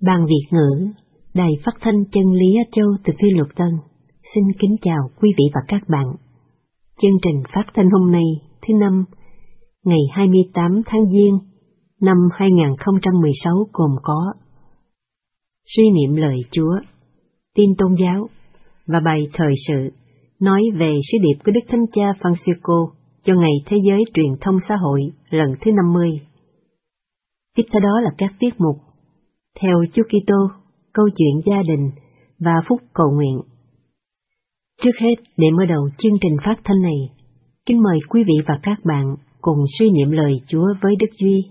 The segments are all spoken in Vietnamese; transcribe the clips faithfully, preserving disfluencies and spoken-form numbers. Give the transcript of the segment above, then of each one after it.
Ban Việt ngữ, Đài Phát thanh Chân lý Á Châu từ Phi Luật Tân, xin kính chào quý vị và các bạn. Chương trình phát thanh hôm nay, thứ Năm, ngày hai mươi tám tháng Giêng, năm hai nghìn không trăm mười sáu gồm có suy niệm lời Chúa, tin tôn giáo và bài thời sự nói về sứ điệp của Đức Thánh Cha Francisco cho Ngày Thế giới Truyền thông Xã hội lần thứ năm mươi. Tiếp theo đó là các tiết mục Theo Chúa Kitô, câu chuyện gia đình và phút cầu nguyện. Trước hết, để mở đầu chương trình phát thanh này, kính mời quý vị và các bạn cùng suy niệm lời Chúa với Đức Duy.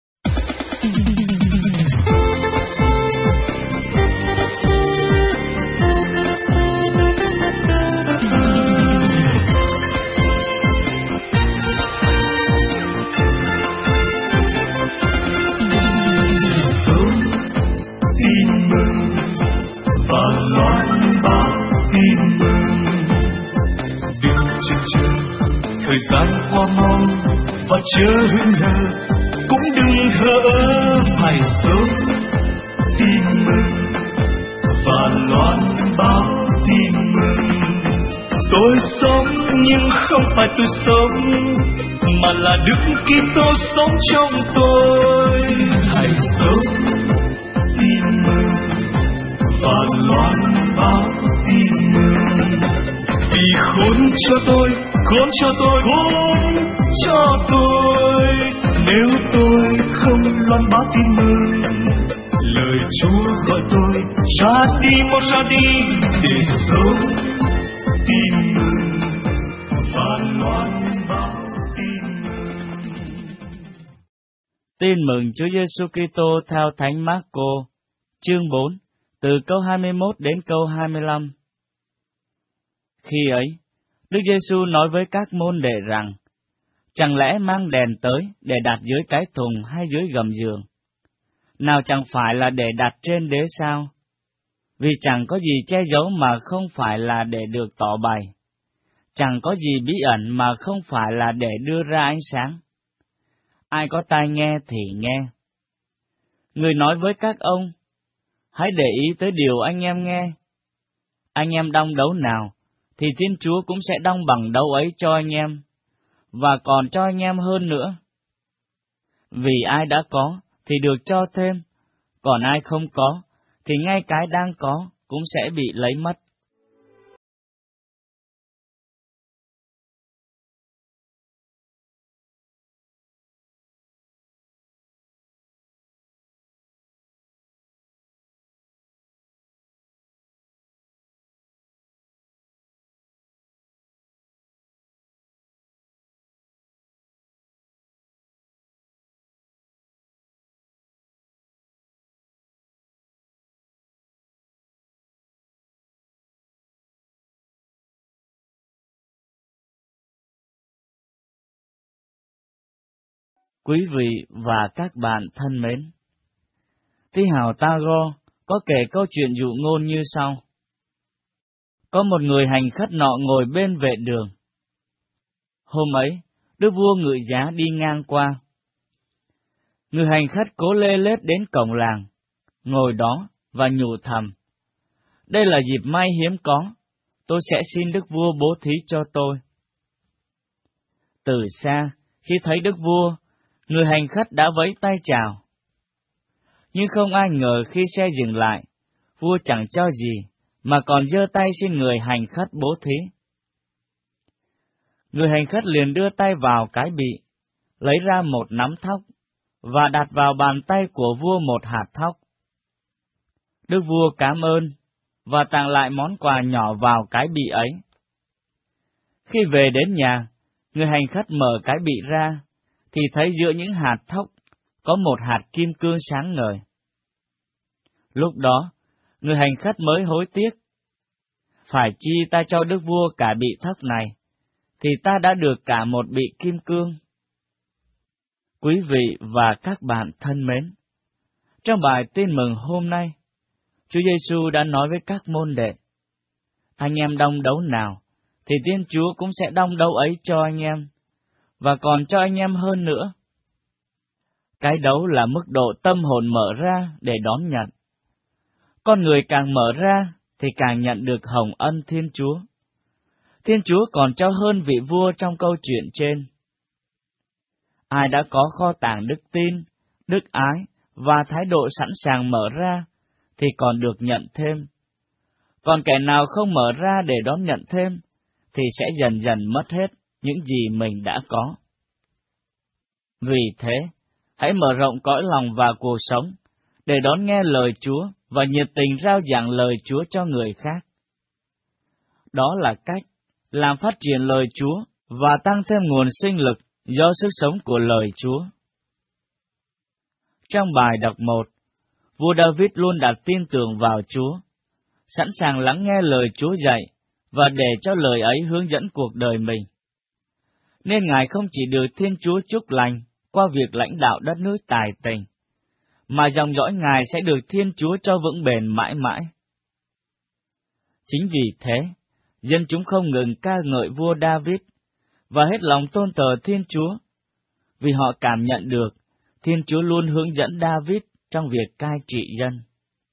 Thời gian qua mau và chớ hững hờ, cũng đừng thờ ơ, phải sớm tin mừng và loan báo tin mừng. Tôi sống nhưng không phải tôi sống, mà là Đức Kitô sống trong tôi. Hãy sớm tin mừng và loan báo tin mừng. Vì khốn cho tôi, khốn cho tôi, khốn cho tôi, nếu tôi không loan báo tin mừng. Lời Chúa gọi tôi ra đi, mau ra đi, để sống tin mừng và loan báo tin mừng. Tin mừng Chúa Giêsu Kitô theo Thánh Mác-cô, chương bốn, từ câu hai mươi mốt đến câu hai mươi lăm. Khi ấy, Đức Giêsu nói với các môn đệ rằng, chẳng lẽ mang đèn tới để đặt dưới cái thùng hay dưới gầm giường? Nào chẳng phải là để đặt trên đế sao? Vì chẳng có gì che giấu mà không phải là để được tỏ bày. Chẳng có gì bí ẩn mà không phải là để đưa ra ánh sáng. Ai có tai nghe thì nghe. Người nói với các ông, hãy để ý tới điều anh em nghe. Anh em đong đấu nào, thì Thiên Chúa cũng sẽ đong bằng đấu ấy cho anh em, và còn cho anh em hơn nữa. Vì ai đã có, thì được cho thêm, còn ai không có, thì ngay cái đang có cũng sẽ bị lấy mất. Quý vị và các bạn thân mến, Thi hào Tago có kể câu chuyện dụ ngôn như sau. Có một người hành khất nọ ngồi bên vệ đường. Hôm ấy, đức vua ngự giá đi ngang qua. Người hành khất cố lê lết đến cổng làng, ngồi đó và nhủ thầm. Đây là dịp may hiếm có, tôi sẽ xin đức vua bố thí cho tôi. Từ xa, khi thấy đức vua, người hành khất đã vẫy tay chào. Nhưng không ai ngờ khi xe dừng lại, vua chẳng cho gì, mà còn giơ tay xin người hành khất bố thí. Người hành khất liền đưa tay vào cái bị, lấy ra một nắm thóc, và đặt vào bàn tay của vua một hạt thóc. Đức vua cảm ơn, và tặng lại món quà nhỏ vào cái bị ấy. Khi về đến nhà, người hành khất mở cái bị ra, thì thấy giữa những hạt thóc có một hạt kim cương sáng ngời. Lúc đó, người hành khất mới hối tiếc. Phải chi ta cho đức vua cả bị thóc này, thì ta đã được cả một bị kim cương. Quý vị và các bạn thân mến, trong bài tin mừng hôm nay, Chúa Giêsu đã nói với các môn đệ, anh em đong đấu nào, thì Thiên Chúa cũng sẽ đong đấu ấy cho anh em, và còn cho anh em hơn nữa. Cái đấu là mức độ tâm hồn mở ra để đón nhận, con người càng mở ra thì càng nhận được hồng ân Thiên Chúa. Thiên Chúa còn trao hơn vị vua trong câu chuyện trên. Ai đã có kho tàng đức tin, đức ái và thái độ sẵn sàng mở ra thì còn được nhận thêm. Còn kẻ nào không mở ra để đón nhận thêm thì sẽ dần dần mất hết những gì mình đã có. Vì thế, hãy mở rộng cõi lòng và cuộc sống để đón nghe lời Chúa và nhiệt tình rao giảng lời Chúa cho người khác. Đó là cách làm phát triển lời Chúa và tăng thêm nguồn sinh lực do sức sống của lời Chúa. Trong bài đọc một, vua David luôn đặt tin tưởng vào Chúa, sẵn sàng lắng nghe lời Chúa dạy và để cho lời ấy hướng dẫn cuộc đời mình. Nên Ngài không chỉ được Thiên Chúa chúc lành qua việc lãnh đạo đất nước tài tình, mà dòng dõi Ngài sẽ được Thiên Chúa cho vững bền mãi mãi. Chính vì thế, dân chúng không ngừng ca ngợi vua David và hết lòng tôn thờ Thiên Chúa, vì họ cảm nhận được Thiên Chúa luôn hướng dẫn David trong việc cai trị dân.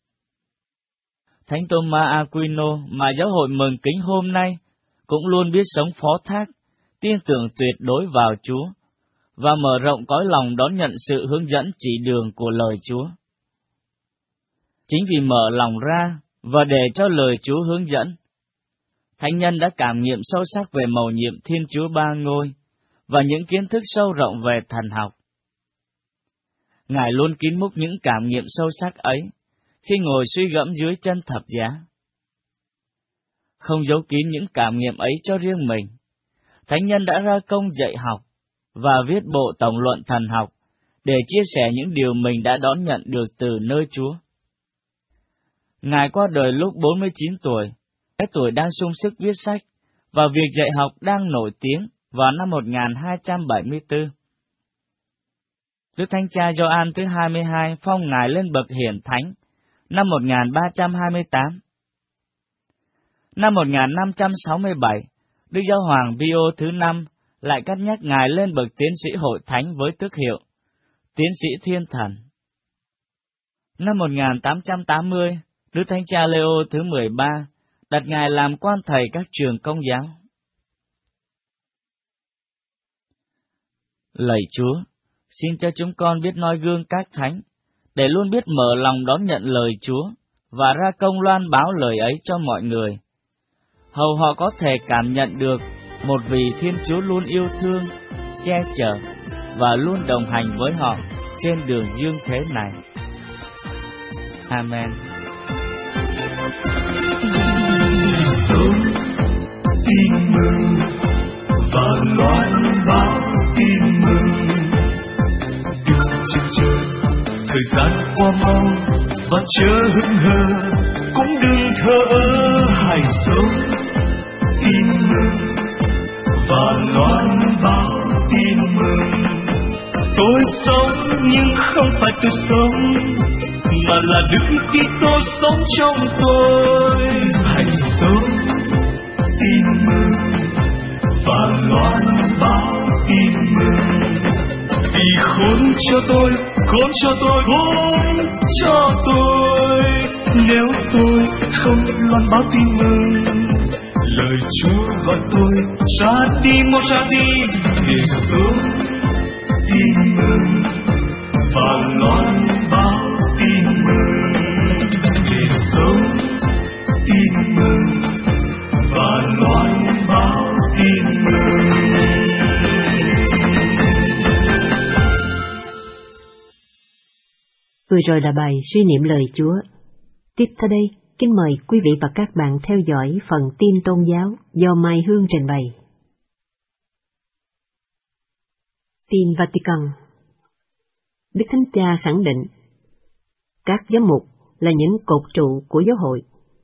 Thánh Thomas Aquino mà giáo hội mừng kính hôm nay cũng luôn biết sống phó thác, tin tưởng tuyệt đối vào Chúa và mở rộng cõi lòng đón nhận sự hướng dẫn chỉ đường của lời Chúa. Chính vì mở lòng ra và để cho lời Chúa hướng dẫn, thánh nhân đã cảm nghiệm sâu sắc về mầu nhiệm Thiên Chúa Ba Ngôi và những kiến thức sâu rộng về thần học. Ngài luôn kín múc những cảm nghiệm sâu sắc ấy khi ngồi suy gẫm dưới chân thập giá. Không giấu kín những cảm nghiệm ấy cho riêng mình, thánh nhân đã ra công dạy học và viết bộ tổng luận thần học để chia sẻ những điều mình đã đón nhận được từ nơi Chúa. Ngài qua đời lúc bốn mươi chín tuổi, cái tuổi đang sung sức viết sách, và việc dạy học đang nổi tiếng vào năm một nghìn hai trăm bảy mươi tư. Đức Thánh Cha Gioan thứ hai mươi hai phong Ngài lên bậc hiển thánh năm một nghìn ba trăm hai mươi tám. Năm một nghìn năm trăm sáu mươi bảy, Đức Giáo hoàng Pio thứ năm lại cắt nhắc Ngài lên bậc tiến sĩ hội thánh với tước hiệu tiến sĩ thiên thần. Năm một nghìn tám trăm tám mươi, Đức Thánh Cha Leo thứ mười ba đặt Ngài làm quan thầy các trường Công giáo. Lạy Chúa, xin cho chúng con biết noi gương các thánh, để luôn biết mở lòng đón nhận lời Chúa và ra công loan báo lời ấy cho mọi người, hầu họ có thể cảm nhận được một vị Thiên Chúa luôn yêu thương, che chở và luôn đồng hành với họ trên đường dương thế này. Amen. Sống tin mừng và loan báo tin mừng. Đừng chần chờ, thời gian qua mau và chớ hững hờ, cũng đừng thờ ơ, hãy sống tin mừng và loan báo tin mừng. Tôi sống nhưng không phải tôi sống, mà là Đức Kitô sống trong tôi. Hãy sống tin mừng và loan báo tin mừng. Vì khốn cho tôi, khốn cho tôi, khốn cho tôi, nếu tôi không loan báo tin mừng. Lời Chúa gọi tôi ra đi, mau ra đi, để sống tin mừng và loan báo tin mừng, để sống tin mừng và loan báo tin mừng. Vừa rồi là bài suy niệm lời Chúa. Tiếp theo đây, kính mời quý vị và các bạn theo dõi phần tin tôn giáo do Mai Hương trình bày. Tin Vatican. Đức Thánh Cha khẳng định, các giám mục là những cột trụ của giáo hội.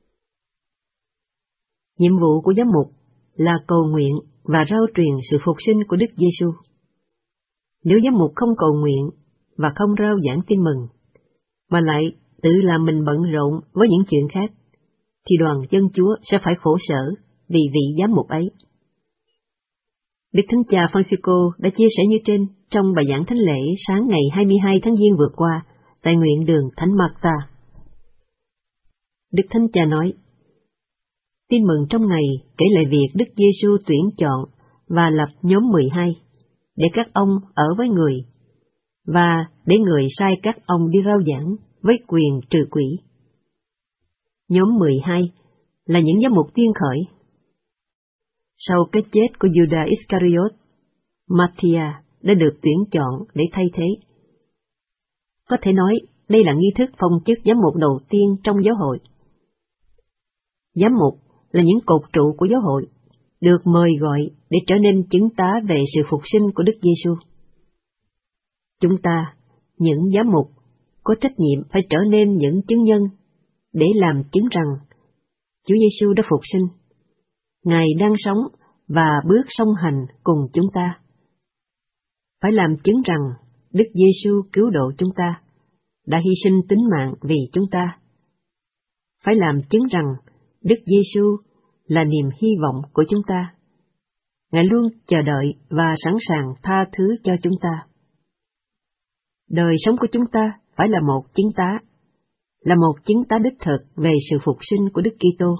Nhiệm vụ của giám mục là cầu nguyện và rao truyền sự phục sinh của Đức Giêsu. Nếu giám mục không cầu nguyện và không rao giảng tin mừng, mà lại tự làm mình bận rộn với những chuyện khác, thì đoàn dân Chúa sẽ phải khổ sở vì vị giám mục ấy. Đức Thánh Cha Francisco đã chia sẻ như trên trong bài giảng thánh lễ sáng ngày hai mươi hai tháng Giêng vừa qua tại nguyện đường Thánh Marta. Đức Thánh Cha nói, tin mừng trong ngày kể lại việc Đức Giêsu tuyển chọn và lập nhóm mười hai, để các ông ở với người, và để người sai các ông đi rao giảng với quyền trừ quỷ. Nhóm mười hai là những giám mục tiên khởi. Sau cái chết của Judas Iscariot, Matthia đã được tuyển chọn để thay thế. Có thể nói đây là nghi thức phong chức giám mục đầu tiên trong giáo hội. Giám mục là những cột trụ của giáo hội, được mời gọi để trở nên chứng tá về sự phục sinh của Đức Giêsu. Chúng ta, những giám mục, có trách nhiệm phải trở nên những chứng nhân để làm chứng rằng Chúa Giêsu đã phục sinh. Ngài đang sống và bước song hành cùng chúng ta. Phải làm chứng rằng Đức Giêsu cứu độ chúng ta, đã hy sinh tính mạng vì chúng ta. Phải làm chứng rằng Đức Giêsu là niềm hy vọng của chúng ta. Ngài luôn chờ đợi và sẵn sàng tha thứ cho chúng ta. Đời sống của chúng ta phải là một chứng tá, là một chứng tá đích thực về sự phục sinh của Đức Kitô.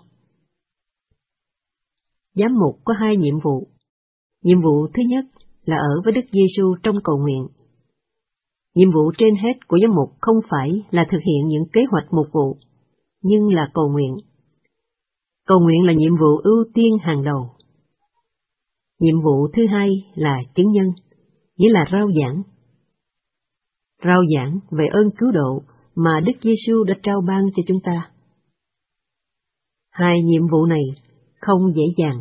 Giám mục có hai nhiệm vụ. Nhiệm vụ thứ nhất là ở với Đức Giêsu trong cầu nguyện. Nhiệm vụ trên hết của giám mục không phải là thực hiện những kế hoạch mục vụ, nhưng là cầu nguyện. Cầu nguyện là nhiệm vụ ưu tiên hàng đầu. Nhiệm vụ thứ hai là chứng nhân, nghĩa là rao giảng. Rao giảng về ơn cứu độ mà Đức Giêsu đã trao ban cho chúng ta. Hai nhiệm vụ này không dễ dàng.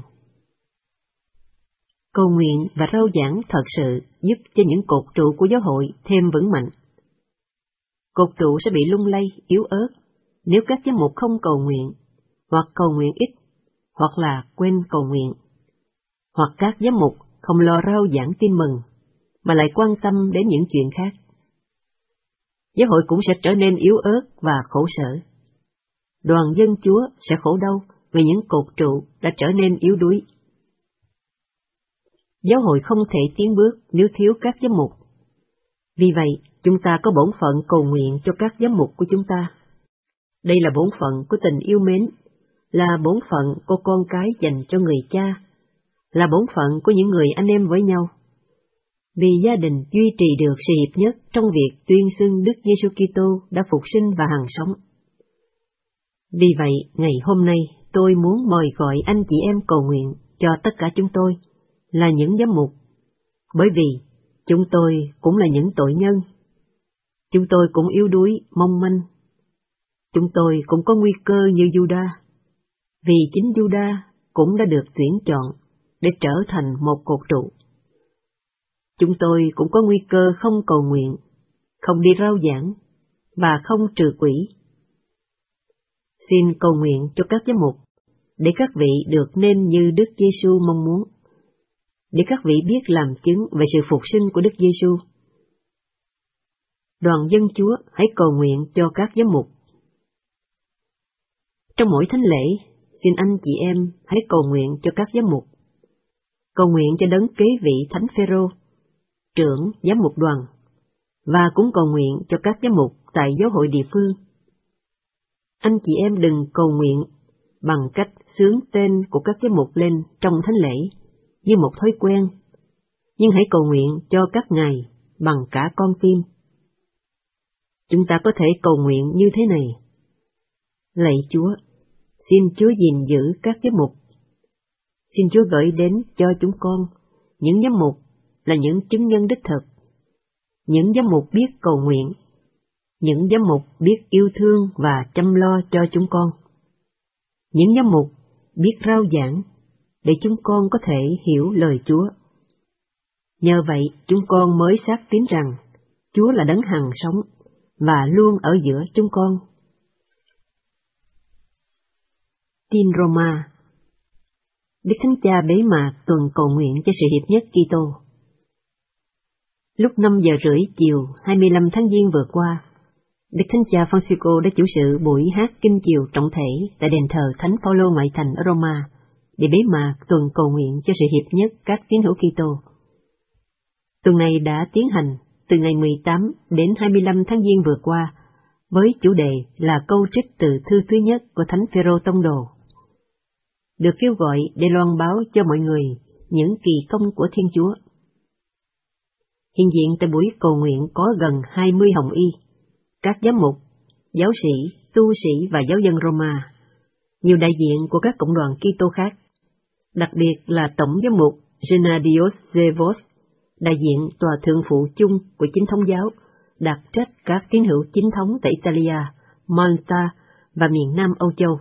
Cầu nguyện và rao giảng thật sự giúp cho những cột trụ của giáo hội thêm vững mạnh. Cột trụ sẽ bị lung lay, yếu ớt nếu các giám mục không cầu nguyện, hoặc cầu nguyện ít, hoặc là quên cầu nguyện, hoặc các giám mục không lo rao giảng tin mừng, mà lại quan tâm đến những chuyện khác. Giáo hội cũng sẽ trở nên yếu ớt và khổ sở. Đoàn dân Chúa sẽ khổ đau vì những cột trụ đã trở nên yếu đuối. Giáo hội không thể tiến bước nếu thiếu các giám mục. Vì vậy, chúng ta có bổn phận cầu nguyện cho các giám mục của chúng ta. Đây là bổn phận của tình yêu mến, là bổn phận của con cái dành cho người cha, là bổn phận của những người anh em với nhau. Vì gia đình duy trì được sự hiệp nhất trong việc tuyên xưng Đức Giêsu Kitô đã phục sinh và hằng sống. Vì vậy, ngày hôm nay tôi muốn mời gọi anh chị em cầu nguyện cho tất cả chúng tôi là những giám mục, bởi vì chúng tôi cũng là những tội nhân. Chúng tôi cũng yếu đuối, mong manh. Chúng tôi cũng có nguy cơ như Judas, vì chính Judas cũng đã được tuyển chọn để trở thành một cột trụ. Chúng tôi cũng có nguy cơ không cầu nguyện, không đi rao giảng, và không trừ quỷ. Xin cầu nguyện cho các giám mục, để các vị được nên như Đức Giêsu mong muốn, để các vị biết làm chứng về sự phục sinh của Đức Giêsu. Đoàn dân Chúa hãy cầu nguyện cho các giám mục. Trong mỗi thánh lễ, xin anh chị em hãy cầu nguyện cho các giám mục. Cầu nguyện cho đấng kế vị Thánh Phêrô, trưởng giám mục đoàn, và cũng cầu nguyện cho các giám mục tại giáo hội địa phương. Anh chị em đừng cầu nguyện bằng cách xướng tên của các giám mục lên trong thánh lễ như một thói quen, nhưng hãy cầu nguyện cho các ngài bằng cả con tim. Chúng ta có thể cầu nguyện như thế này: Lạy Chúa, xin Chúa gìn giữ các giám mục. Xin Chúa gửi đến cho chúng con những giám mục là những chứng nhân đích thực, những giám mục biết cầu nguyện, những giám mục biết yêu thương và chăm lo cho chúng con, những giám mục biết rao giảng để chúng con có thể hiểu lời Chúa. Nhờ vậy chúng con mới xác tín rằng Chúa là đấng hằng sống và luôn ở giữa chúng con. Tin Roma. Đức Thánh Cha bế mạc tuần cầu nguyện cho sự hiệp nhất Kitô. Lúc năm giờ rưỡi chiều hai mươi lăm tháng Giêng vừa qua, Đức Thánh Cha Francisco đã chủ sự buổi hát kinh chiều trọng thể tại đền thờ Thánh Phaolô ngoại thành ở Roma để bế mạc tuần cầu nguyện cho sự hiệp nhất các tín hữu Kitô. Tuần này đã tiến hành từ ngày mười tám đến hai mươi lăm tháng Giêng vừa qua với chủ đề là câu trích từ thư thứ nhất của Thánh Phêrô Tông Đồ, được kêu gọi để loan báo cho mọi người những kỳ công của Thiên Chúa. Hiện diện tại buổi cầu nguyện có gần hai mươi hồng y, các giám mục, giáo sĩ, tu sĩ và giáo dân Roma, nhiều đại diện của các cộng đoàn Kitô khác, đặc biệt là Tổng giám mục Gennadios Zevos, đại diện tòa thượng phụ chung của chính thống giáo, đặc trách các tín hữu chính thống tại Italia, Malta và miền Nam Âu Châu.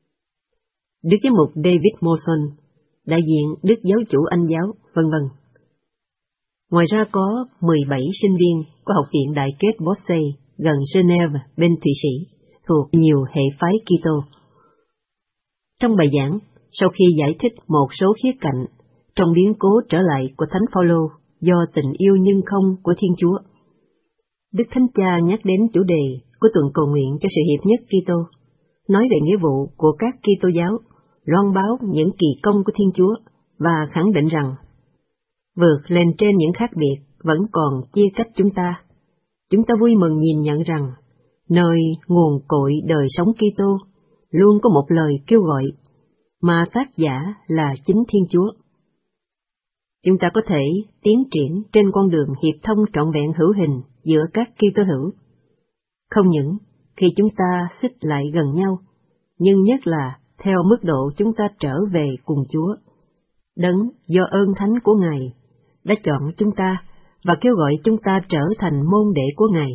Đức giám mục David Molson, đại diện Đức giáo chủ Anh giáo, vân vân. Ngoài ra có mười bảy sinh viên của Học viện Đại kết Bossey gần Geneva bên Thụy Sĩ, thuộc nhiều hệ phái Kitô. Trong bài giảng, sau khi giải thích một số khía cạnh trong biến cố trở lại của Thánh Phaolô do tình yêu nhưng không của Thiên Chúa, Đức Thánh Cha nhắc đến chủ đề của tuần cầu nguyện cho sự hiệp nhất Kitô, nói về nghĩa vụ của các Kitô giáo loan báo những kỳ công của Thiên Chúa và khẳng định rằng vượt lên trên những khác biệt vẫn còn chia cách chúng ta. Chúng ta vui mừng nhìn nhận rằng nơi nguồn cội đời sống Kitô luôn có một lời kêu gọi mà tác giả là chính Thiên Chúa. Chúng ta có thể tiến triển trên con đường hiệp thông trọn vẹn hữu hình giữa các Kitô hữu, không những khi chúng ta xích lại gần nhau, nhưng nhất là theo mức độ chúng ta trở về cùng Chúa, Đấng do ơn thánh của Ngài đã chọn chúng ta và kêu gọi chúng ta trở thành môn đệ của Ngài.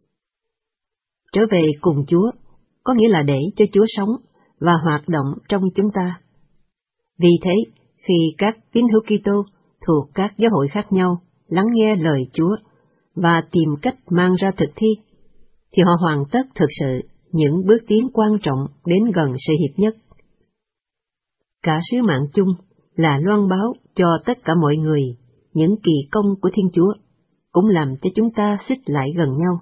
Trở về cùng Chúa có nghĩa là để cho Chúa sống và hoạt động trong chúng ta. Vì thế, khi các tín hữu Kitô thuộc các giáo hội khác nhau lắng nghe lời Chúa và tìm cách mang ra thực thi, thì họ hoàn tất thực sự những bước tiến quan trọng đến gần sự hiệp nhất. Cả sứ mạng chung là loan báo cho tất cả mọi người những kỳ công của Thiên Chúa, cũng làm cho chúng ta xích lại gần nhau.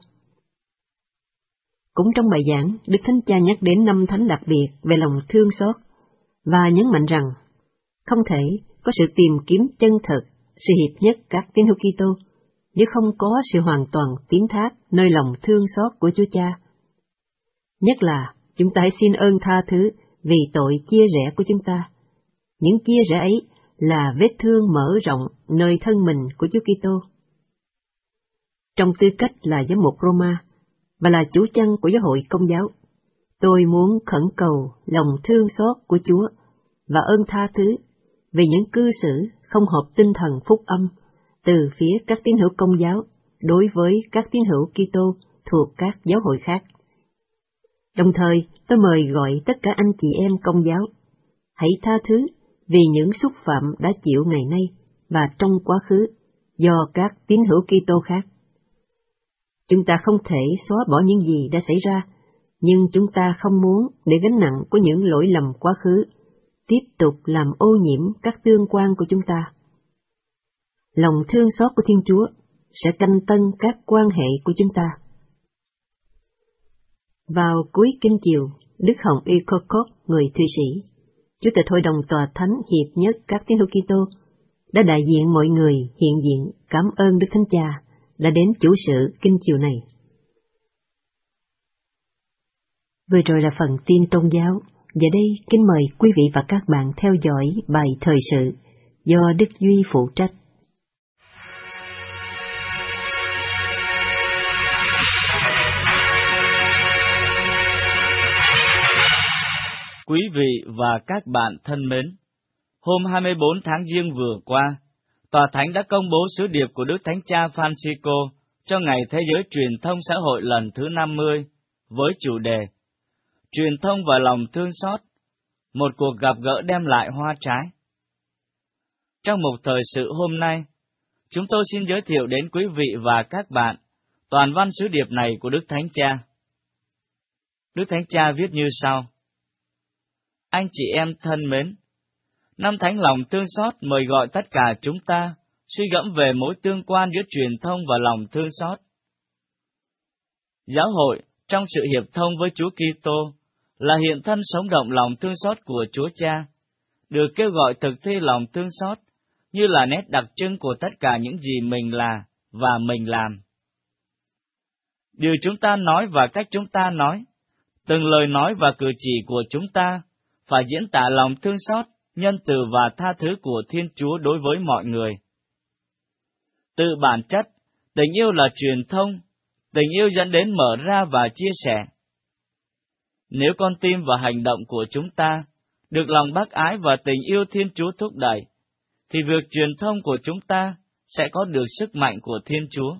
Cũng trong bài giảng, Đức Thánh Cha nhắc đến năm thánh đặc biệt về lòng thương xót, và nhấn mạnh rằng không thể có sự tìm kiếm chân thực, sự hiệp nhất các tín hữu Kitô nếu không có sự hoàn toàn tín thác nơi lòng thương xót của Chúa Cha. Nhất là chúng ta hãy xin ơn tha thứ vì tội chia rẽ của chúng ta. Những chia rẽ ấy là vết thương mở rộng nơi thân mình của Chúa Kitô. Trong tư cách là giám mục Roma và là chủ chăn của giáo hội Công giáo, tôi muốn khẩn cầu lòng thương xót của Chúa và ơn tha thứ về những cư xử không hợp tinh thần phúc âm từ phía các tín hữu Công giáo đối với các tín hữu Kitô thuộc các giáo hội khác. Đồng thời, tôi mời gọi tất cả anh chị em Công giáo hãy tha thứ vì những xúc phạm đã chịu ngày nay và trong quá khứ do các tín hữu Kitô khác. Chúng ta không thể xóa bỏ những gì đã xảy ra, nhưng chúng ta không muốn để gánh nặng của những lỗi lầm quá khứ tiếp tục làm ô nhiễm các tương quan của chúng ta. Lòng thương xót của Thiên Chúa sẽ canh tân các quan hệ của chúng ta. Vào cuối kinh chiều, Đức Hồng Y Kokok, người Thụy Sĩ, Chủ tịch Hội đồng Tòa Thánh Hiệp nhất các tín hữu Kitô, đã đại diện mọi người hiện diện cảm ơn Đức Thánh Cha đã đến chủ sự kinh chiều này. Vừa rồi là phần tin tôn giáo. Giờ đây, kính mời quý vị và các bạn theo dõi bài thời sự do Đức Duy phụ trách. Quý vị và các bạn thân mến, hôm hai mươi bốn tháng Giêng vừa qua, Tòa Thánh đã công bố sứ điệp của Đức Thánh Cha Francisco cho Ngày Thế giới Truyền thông Xã hội lần thứ năm mươi, với chủ đề Truyền thông và lòng thương xót, một cuộc gặp gỡ đem lại hoa trái. Trong mục thời sự hôm nay, chúng tôi xin giới thiệu đến quý vị và các bạn toàn văn sứ điệp này của Đức Thánh Cha. Đức Thánh Cha viết như sau: Anh chị em thân mến, Năm Thánh lòng thương xót mời gọi tất cả chúng ta suy gẫm về mối tương quan giữa truyền thông và lòng thương xót. Giáo hội, trong sự hiệp thông với Chúa Kitô, là hiện thân sống động lòng thương xót của Chúa Cha, được kêu gọi thực thi lòng thương xót như là nét đặc trưng của tất cả những gì mình là và mình làm. Điều chúng ta nói và cách chúng ta nói, từng lời nói và cử chỉ của chúng ta phải diễn tả lòng thương xót, nhân từ và tha thứ của Thiên Chúa đối với mọi người. Từ bản chất, tình yêu là truyền thông, tình yêu dẫn đến mở ra và chia sẻ. Nếu con tim và hành động của chúng ta được lòng bác ái và tình yêu Thiên Chúa thúc đẩy, thì việc truyền thông của chúng ta sẽ có được sức mạnh của Thiên Chúa.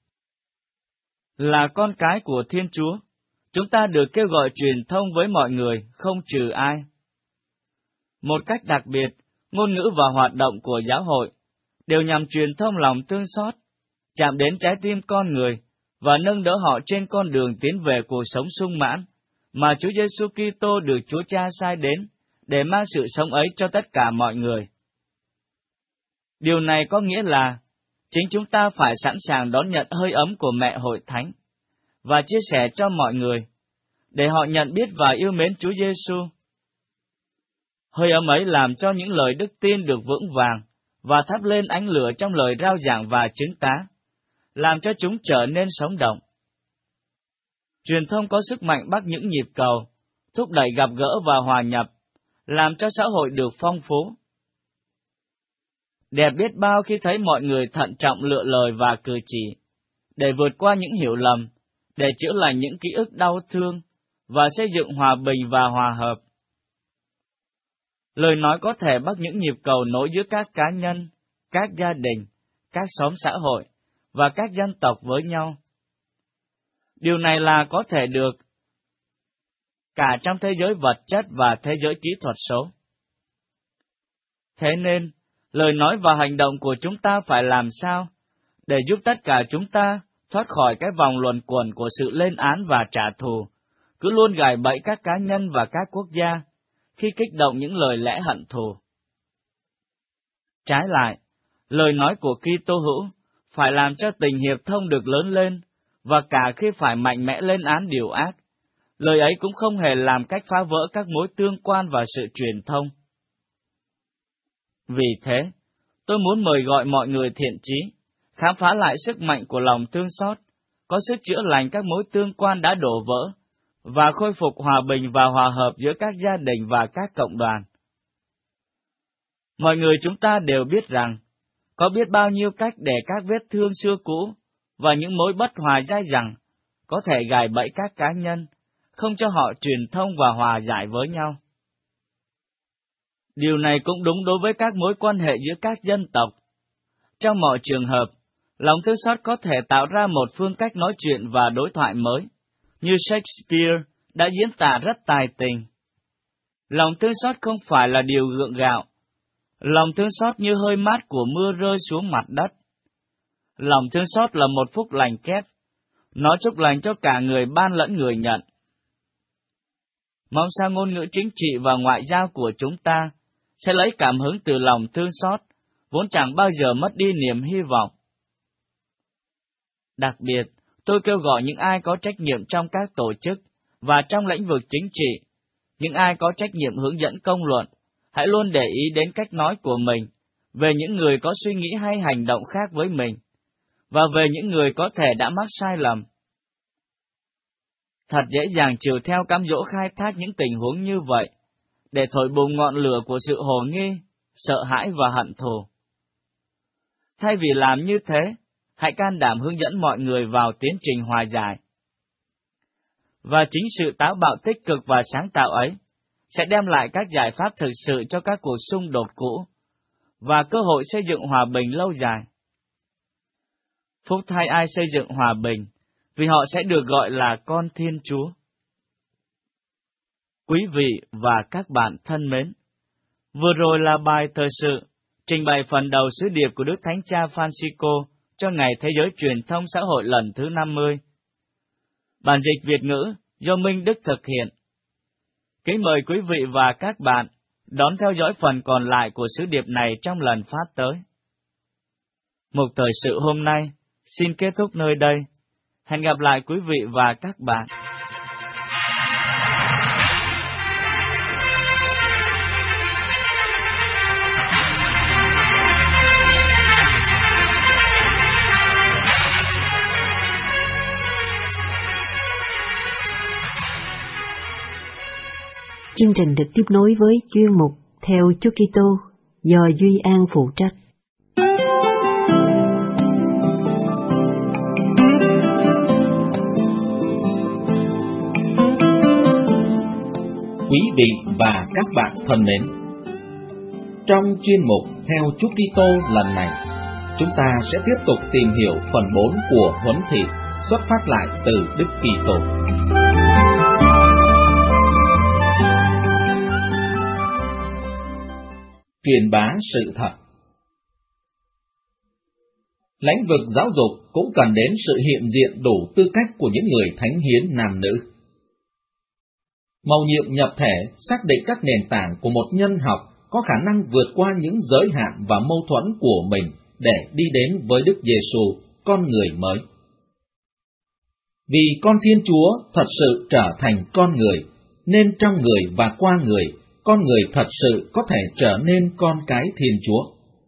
Là con cái của Thiên Chúa, chúng ta được kêu gọi truyền thông với mọi người, không trừ ai. Một cách đặc biệt, ngôn ngữ và hoạt động của giáo hội đều nhằm truyền thông lòng thương xót, chạm đến trái tim con người và nâng đỡ họ trên con đường tiến về cuộc sống sung mãn mà Chúa Giêsu Kitô được Chúa Cha sai đến để mang sự sống ấy cho tất cả mọi người. Điều này có nghĩa là chính chúng ta phải sẵn sàng đón nhận hơi ấm của mẹ Hội Thánh và chia sẻ cho mọi người, để họ nhận biết và yêu mến Chúa Giêsu. Hơi ấm ấy làm cho những lời đức tin được vững vàng và thắp lên ánh lửa trong lời rao giảng và chứng tá, làm cho chúng trở nên sống động. Truyền thông có sức mạnh bắt những nhịp cầu, thúc đẩy gặp gỡ và hòa nhập, làm cho xã hội được phong phú. Đẹp biết bao khi thấy mọi người thận trọng lựa lời và cử chỉ, để vượt qua những hiểu lầm, để chữa lành những ký ức đau thương, và xây dựng hòa bình và hòa hợp. Lời nói có thể bắt những nhịp cầu nối giữa các cá nhân, các gia đình, các xóm xã hội, và các dân tộc với nhau. Điều này là có thể được cả trong thế giới vật chất và thế giới kỹ thuật số. Thế nên, lời nói và hành động của chúng ta phải làm sao để giúp tất cả chúng ta thoát khỏi cái vòng luẩn quẩn của sự lên án và trả thù, cứ luôn gài bẫy các cá nhân và các quốc gia khi kích động những lời lẽ hận thù. Trái lại, lời nói của Kitô hữu phải làm cho tình hiệp thông được lớn lên, và cả khi phải mạnh mẽ lên án điều ác, lời ấy cũng không hề làm cách phá vỡ các mối tương quan và sự truyền thông. Vì thế, tôi muốn mời gọi mọi người thiện chí, khám phá lại sức mạnh của lòng thương xót, có sức chữa lành các mối tương quan đã đổ vỡ, và khôi phục hòa bình và hòa hợp giữa các gia đình và các cộng đoàn. Mọi người chúng ta đều biết rằng, có biết bao nhiêu cách để các vết thương xưa cũ và những mối bất hòa dai dẳng có thể gài bẫy các cá nhân, không cho họ truyền thông và hòa giải với nhau. Điều này cũng đúng đối với các mối quan hệ giữa các dân tộc. Trong mọi trường hợp, lòng thương xót có thể tạo ra một phương cách nói chuyện và đối thoại mới, như Shakespeare đã diễn tả rất tài tình. Lòng thương xót không phải là điều gượng gạo. Lòng thương xót như hơi mát của mưa rơi xuống mặt đất. Lòng thương xót là một phúc lành kép. Nó chúc lành cho cả người ban lẫn người nhận. Mong sao ngôn ngữ chính trị và ngoại giao của chúng ta sẽ lấy cảm hứng từ lòng thương xót, vốn chẳng bao giờ mất đi niềm hy vọng. Đặc biệt, tôi kêu gọi những ai có trách nhiệm trong các tổ chức và trong lĩnh vực chính trị, những ai có trách nhiệm hướng dẫn công luận, hãy luôn để ý đến cách nói của mình về những người có suy nghĩ hay hành động khác với mình, và về những người có thể đã mắc sai lầm. Thật dễ dàng chiều theo cám dỗ khai thác những tình huống như vậy, để thổi bùng ngọn lửa của sự hồ nghi, sợ hãi và hận thù. Thay vì làm như thế, hãy can đảm hướng dẫn mọi người vào tiến trình hòa giải. Và chính sự táo bạo tích cực và sáng tạo ấy sẽ đem lại các giải pháp thực sự cho các cuộc xung đột cũ, và cơ hội xây dựng hòa bình lâu dài. Phúc thay ai xây dựng hòa bình, vì họ sẽ được gọi là con Thiên Chúa. Quý vị và các bạn thân mến, vừa rồi là bài thời sự trình bày phần đầu sứ điệp của Đức Thánh Cha Francisco cho Ngày Thế giới Truyền thông Xã hội lần thứ năm mươi. Bản dịch Việt ngữ do Minh Đức thực hiện. Kính mời quý vị và các bạn đón theo dõi phần còn lại của sứ điệp này trong lần phát tới. Mục thời sự hôm nay xin kết thúc nơi đây. Hẹn gặp lại quý vị và các bạn. Chương trình được tiếp nối với chuyên mục Theo Chúa Kitô do Duy An phụ trách. Quý vị và các bạn thân mến, trong chuyên mục Theo Chúa Kitô lần này, chúng ta sẽ tiếp tục tìm hiểu phần bốn của huấn thị xuất phát lại từ Đức Kitô. Truyền bá sự thật. Lĩnh vực giáo dục cũng cần đến sự hiện diện đủ tư cách của những người thánh hiến nam nữ. Mầu nhiệm nhập thể xác định các nền tảng của một nhân học có khả năng vượt qua những giới hạn và mâu thuẫn của mình để đi đến với Đức Giêsu, con người mới. Vì con Thiên Chúa thật sự trở thành con người, nên trong người và qua người, con người thật sự có thể trở nên con cái Thiên Chúa.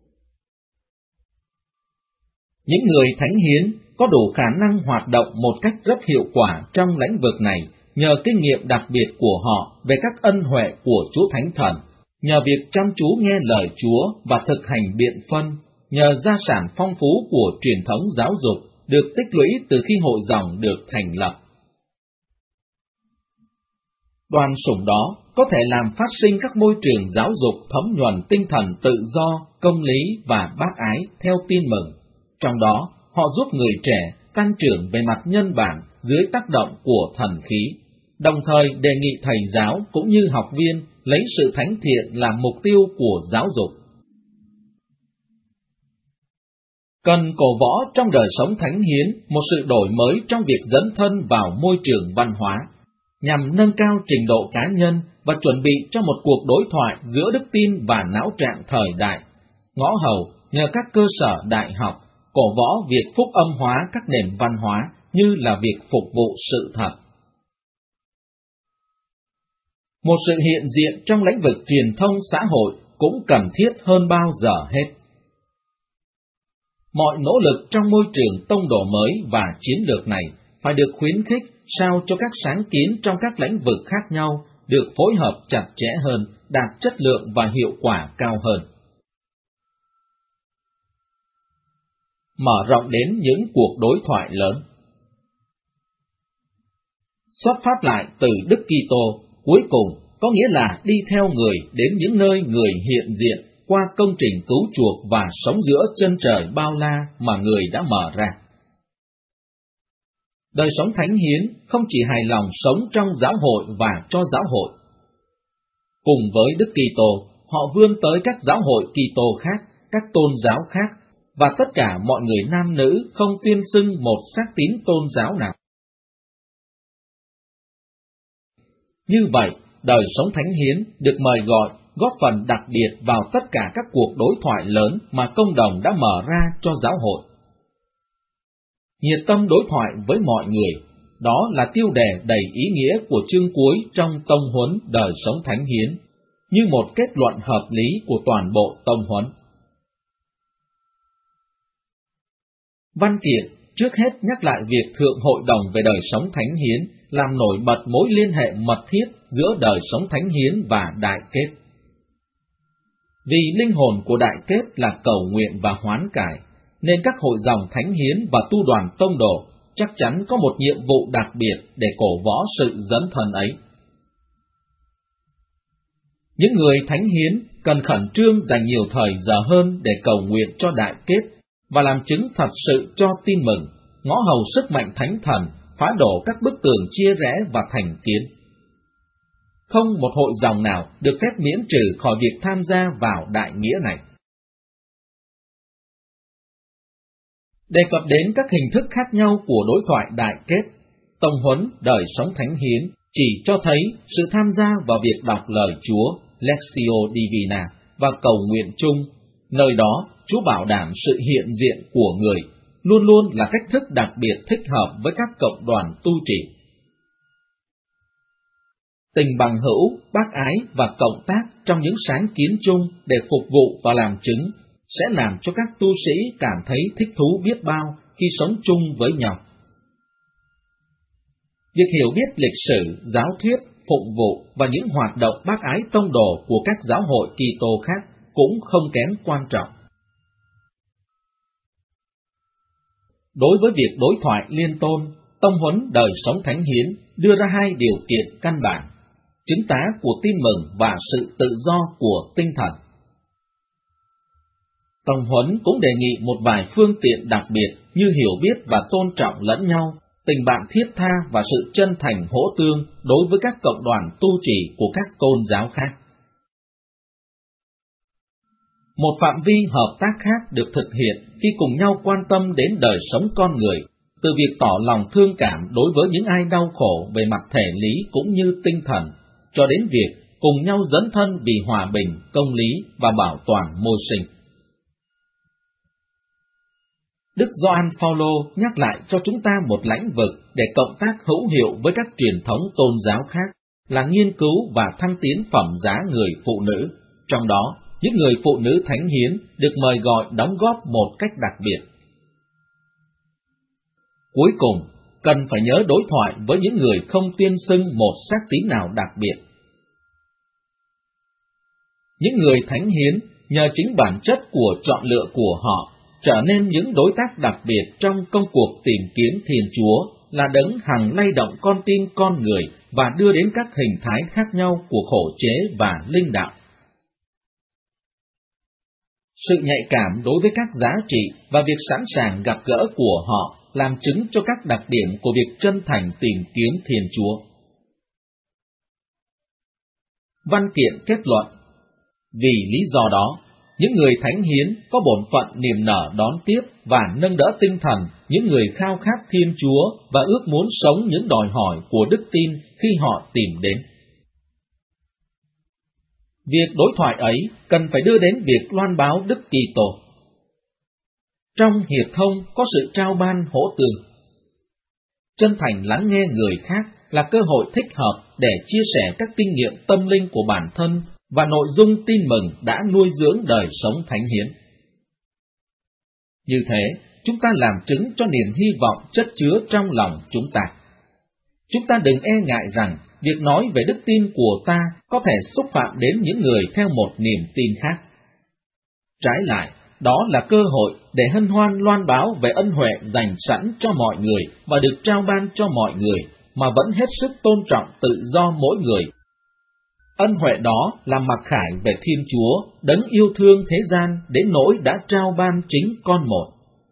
Những người thánh hiến có đủ khả năng hoạt động một cách rất hiệu quả trong lĩnh vực này nhờ kinh nghiệm đặc biệt của họ về các ân huệ của Chúa Thánh Thần, nhờ việc chăm chú nghe lời Chúa và thực hành biện phân, nhờ gia sản phong phú của truyền thống giáo dục được tích lũy từ khi hội dòng được thành lập. Đoàn sủng đó có thể làm phát sinh các môi trường giáo dục thấm nhuần tinh thần tự do, công lý và bác ái theo tin mừng. Trong đó, họ giúp người trẻ tăng trưởng về mặt nhân bản dưới tác động của thần khí, đồng thời đề nghị thầy giáo cũng như học viên lấy sự thánh thiện làm mục tiêu của giáo dục. Cần cổ võ trong đời sống thánh hiến một sự đổi mới trong việc dấn thân vào môi trường văn hóa, nhằm nâng cao trình độ cá nhân và chuẩn bị cho một cuộc đối thoại giữa đức tin và não trạng thời đại. Ngõ hầu nhờ các cơ sở đại học cổ võ việc phúc âm hóa các nền văn hóa như là việc phục vụ sự thật. Một sự hiện diện trong lĩnh vực truyền thông xã hội cũng cần thiết hơn bao giờ hết. Mọi nỗ lực trong môi trường tông đồ mới và chiến lược này phải được khuyến khích sao cho các sáng kiến trong các lĩnh vực khác nhau được phối hợp chặt chẽ hơn, đạt chất lượng và hiệu quả cao hơn. Mở rộng đến những cuộc đối thoại lớn. Xuất phát lại từ Đức Kitô, cuối cùng có nghĩa là đi theo người đến những nơi người hiện diện qua công trình cứu chuộc và sống giữa chân trời bao la mà người đã mở ra. Đời sống thánh hiến không chỉ hài lòng sống trong giáo hội và cho giáo hội. Cùng với Đức Kitô, họ vươn tới các giáo hội Kitô khác, các tôn giáo khác, và tất cả mọi người nam nữ không tuyên xưng một xác tín tôn giáo nào. Như vậy, đời sống thánh hiến được mời gọi góp phần đặc biệt vào tất cả các cuộc đối thoại lớn mà công đồng đã mở ra cho giáo hội. Nhiệt tâm đối thoại với mọi người, đó là tiêu đề đầy ý nghĩa của chương cuối trong tông huấn đời sống thánh hiến, như một kết luận hợp lý của toàn bộ tông huấn. Văn kiện trước hết nhắc lại việc Thượng Hội đồng về đời sống thánh hiến làm nổi bật mối liên hệ mật thiết giữa đời sống thánh hiến và đại kết. Vì linh hồn của đại kết là cầu nguyện và hoán cải, nên các hội dòng thánh hiến và tu đoàn tông đồ chắc chắn có một nhiệm vụ đặc biệt để cổ võ sự dấn thân ấy. Những người thánh hiến cần khẩn trương dành nhiều thời giờ hơn để cầu nguyện cho đại kết và làm chứng thật sự cho tin mừng, ngõ hầu sức mạnh thánh thần, phá đổ các bức tường chia rẽ và thành kiến. Không một hội dòng nào được phép miễn trừ khỏi việc tham gia vào đại nghĩa này. Đề cập đến các hình thức khác nhau của đối thoại đại kết, tông huấn đời sống thánh hiến chỉ cho thấy sự tham gia vào việc đọc lời Chúa, Lectio Divina, và cầu nguyện chung, nơi đó Chúa bảo đảm sự hiện diện của người, luôn luôn là cách thức đặc biệt thích hợp với các cộng đoàn tu trì. Tình bằng hữu, bác ái và cộng tác trong những sáng kiến chung để phục vụ và làm chứng sẽ làm cho các tu sĩ cảm thấy thích thú biết bao khi sống chung với nhau. Việc hiểu biết lịch sử, giáo thuyết phụng vụ và những hoạt động bác ái tông đồ của các giáo hội Kitô khác cũng không kém quan trọng. Đối với việc đối thoại liên tôn, tông huấn đời sống thánh hiến đưa ra hai điều kiện căn bản: chứng tá của tin mừng và sự tự do của tinh thần. Tông huấn cũng đề nghị một vài phương tiện đặc biệt như hiểu biết và tôn trọng lẫn nhau, tình bạn thiết tha và sự chân thành hỗ tương đối với các cộng đoàn tu trì của các tôn giáo khác. Một phạm vi hợp tác khác được thực hiện khi cùng nhau quan tâm đến đời sống con người, từ việc tỏ lòng thương cảm đối với những ai đau khổ về mặt thể lý cũng như tinh thần, cho đến việc cùng nhau dấn thân vì hòa bình, công lý và bảo toàn môi sinh. Đức Gioan Phaolô nhắc lại cho chúng ta một lãnh vực để cộng tác hữu hiệu với các truyền thống tôn giáo khác, là nghiên cứu và thăng tiến phẩm giá người phụ nữ, trong đó những người phụ nữ thánh hiến được mời gọi đóng góp một cách đặc biệt. Cuối cùng, cần phải nhớ đối thoại với những người không tuyên xưng một sắc tín nào đặc biệt. Những người thánh hiến, nhờ chính bản chất của chọn lựa của họ, trở nên những đối tác đặc biệt trong công cuộc tìm kiếm Thiên Chúa, là đấng hằng lay động con tim con người và đưa đến các hình thái khác nhau của khổ chế và linh đạo. Sự nhạy cảm đối với các giá trị và việc sẵn sàng gặp gỡ của họ làm chứng cho các đặc điểm của việc chân thành tìm kiếm Thiên Chúa. Văn kiện kết luận: vì lý do đó, những người thánh hiến có bổn phận niềm nở đón tiếp và nâng đỡ tinh thần những người khao khát Thiên Chúa và ước muốn sống những đòi hỏi của đức tin khi họ tìm đến. Việc đối thoại ấy cần phải đưa đến việc loan báo Đức Kitô. Trong hiệp thông có sự trao ban hỗ tương. Chân thành lắng nghe người khác là cơ hội thích hợp để chia sẻ các kinh nghiệm tâm linh của bản thân và nội dung tin mừng đã nuôi dưỡng đời sống thánh hiến. Như thế, chúng ta làm chứng cho niềm hy vọng chất chứa trong lòng chúng ta. Chúng ta đừng e ngại rằng việc nói về đức tin của ta có thể xúc phạm đến những người theo một niềm tin khác. Trái lại, đó là cơ hội để hân hoan loan báo về ân huệ dành sẵn cho mọi người và được trao ban cho mọi người, mà vẫn hết sức tôn trọng tự do mỗi người. Ân huệ đó là mặc khải về Thiên Chúa, đấng yêu thương thế gian đến nỗi đã trao ban chính con một.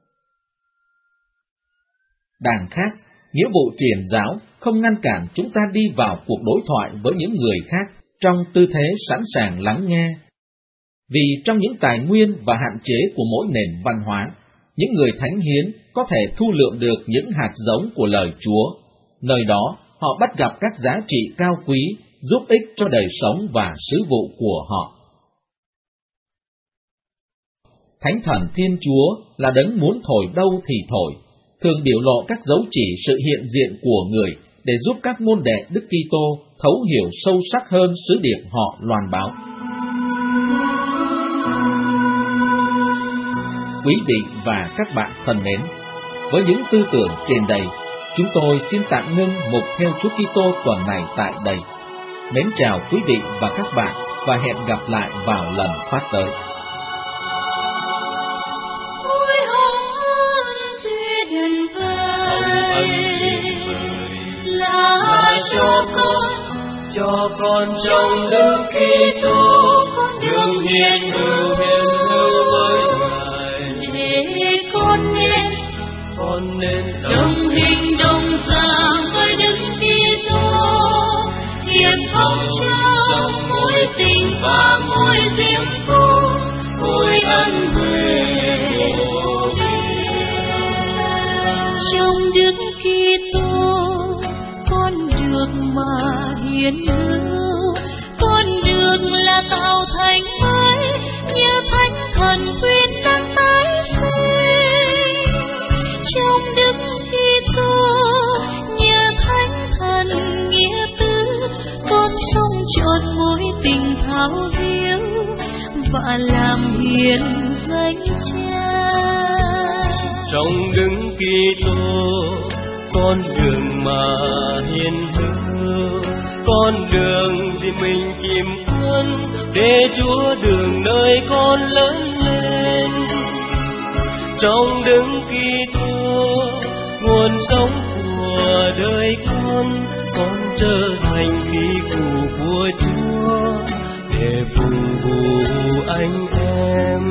Đằng khác, nghĩa vụ truyền giáo không ngăn cản chúng ta đi vào cuộc đối thoại với những người khác trong tư thế sẵn sàng lắng nghe. Vì trong những tài nguyên và hạn chế của mỗi nền văn hóa, những người thánh hiến có thể thu lượm được những hạt giống của lời Chúa. Nơi đó, họ bắt gặp các giá trị cao quý, giúp ích cho đời sống và sứ vụ của họ. Thánh thần Thiên Chúa là đấng muốn thổi đâu thì thổi, thường biểu lộ các dấu chỉ sự hiện diện của người để giúp các môn đệ Đức Kitô thấu hiểu sâu sắc hơn sứ điệp họ loan báo. Quý vị và các bạn thân mến, với những tư tưởng trên đây, chúng tôi xin tạm ngưng mục Theo Chúa Kitô tuần này tại đây. Mến chào quý vị và các bạn và hẹn gặp lại vào lần phát tới. Cho con, cho con trong Đức Kitô được hiện hữu hiện hữu với Ngài. Để con nên, con nên đồng hình đồng dạng với Đức Kitô, hiệp thông trong mối tình và mối diễm phúc, mối ân huệ. Trong Đức Kitô con được mà hiến hữu, con được là tạo thành mới, như thánh thần khuyên đang tái sinh. Trong Đức Kitô như thánh thần nghĩa tứ, con sống trọn mối tình thao hiếu và làm hiền danh Cha. Trong Đức Kitô con đường mà hiền hữu, con đường thì mình chìm cuốn, để Chúa đường nơi con lớn lên. Trong Đấng Kitô nguồn sống của đời con, con trở thành khí cụ của Chúa để phục vụ anh em.